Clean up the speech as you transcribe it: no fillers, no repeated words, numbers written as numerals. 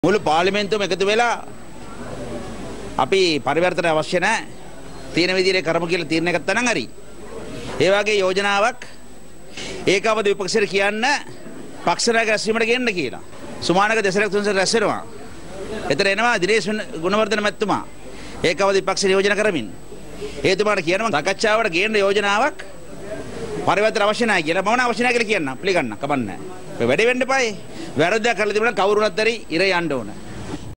මුළු පාර්ලිමේන්තුවම එකතු වෙලා අපි පරිවර්තන අවශ්‍ය නැහැ. තියෙන විදිහට කරමු කියලා තීරණය ගත්තා නම් හරි. ඒ වගේ යෝජනාවක් ඒකවද විපක්ෂයට කියන්න පක්ෂ නායක රැස්වීමට ගෙන්න කියලා. සුමානක දෙසරක් තුන්සර රැස් වෙනවා. එතන එනවා දිනේෂ් ගුණවර්ධන මැතිතුමා. ඒකවද විපක්ෂ නියෝජන කරමින්. ඒතුමාට කියනවා සාකච්ඡාවට ගේන්න යෝජනාවක් පරිවර්තන අවශ්‍ය නැහැ කියලා. මම අවශ්‍ය නැහැ කියලා කියන්න. පිළිගන්න කමන්නේ නැහැ. වැඩි වෙන්න එපායි. වැරද්දක් කරලා තිබුණා කවුරුණත් හරි ඉර යන්න ඕන.